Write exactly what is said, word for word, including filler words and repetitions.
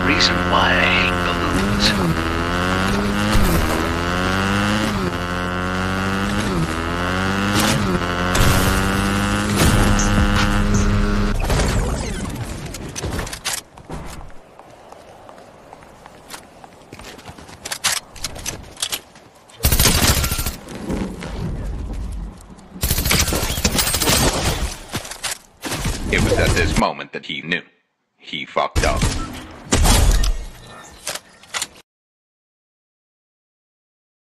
reason why I hate balloons. It was at this moment that he knew. He fucked up.